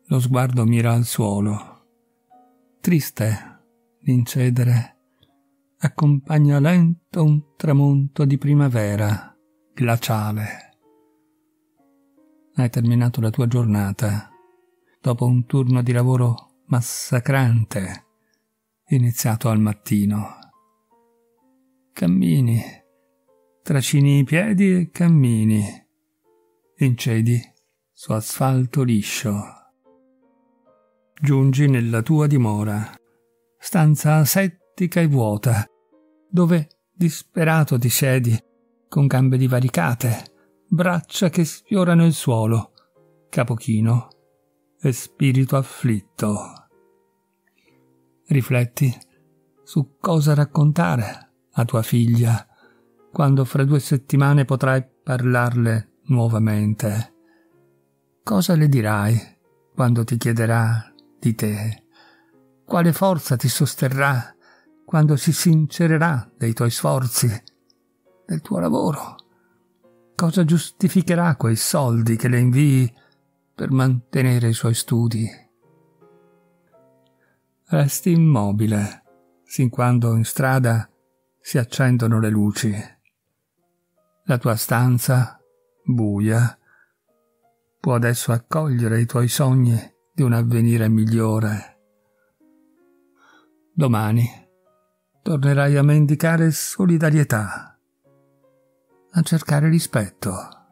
Lo sguardo mira al suolo. Triste l'incedere accompagna lento un tramonto di primavera, glaciale. Hai terminato la tua giornata dopo un turno di lavoro massacrante iniziato al mattino. Cammini, tracini i piedi e cammini, incedi su asfalto liscio. Giungi nella tua dimora, stanza asettica e vuota, dove disperato ti siedi, con gambe divaricate, braccia che sfiorano il suolo, capo chino e spirito afflitto. Rifletti su cosa raccontare a tua figlia quando fra 2 settimane potrai parlarle nuovamente. Cosa le dirai quando ti chiederà di te? Quale forza ti sosterrà quando si sincererà dei tuoi sforzi, del tuo lavoro? Cosa giustificherà quei soldi che le invii per mantenere i suoi studi? Resti immobile, sin quando in strada si accendono le luci. La tua stanza, buia, può adesso accogliere i tuoi sogni di un avvenire migliore. Domani tornerai a mendicare solidarietà, a cercare rispetto.